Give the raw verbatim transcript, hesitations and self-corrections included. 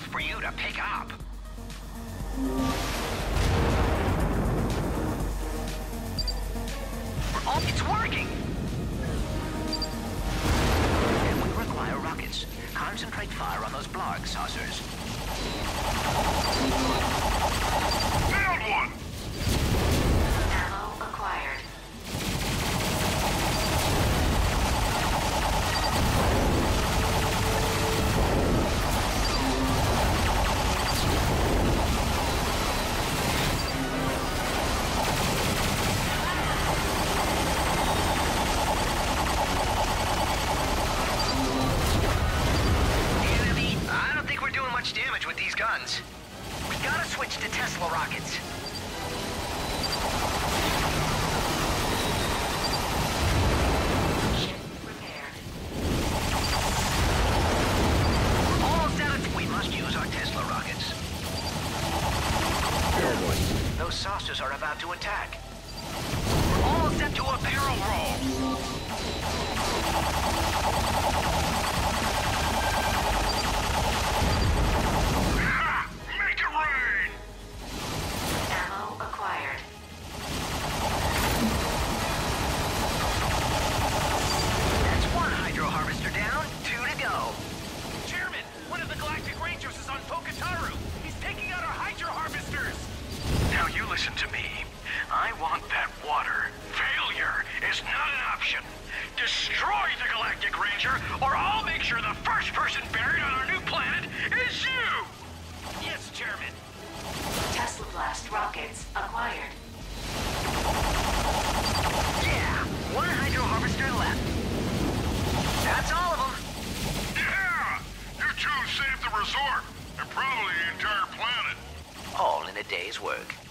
for you to pick up. Oh, it's working! And we require rockets. Concentrate fire on those Blarg saucers. Found one! Ammo acquired. Damage with these guns. We gotta switch to Tesla rockets. Ship repaired. All set. We must use our Tesla rockets. Those saucers are about to attack. We're all set to a barrel roll. Listen to me. I want that water. Failure is not an option. Destroy the Galactic Ranger, or I'll make sure the first person buried on our new planet is you! Yes, Chairman. Tesla Blast rockets acquired. Yeah, one hydro harvester left. That's all of them. Yeah! You two saved the resort, and probably the entire planet. All in a day's work.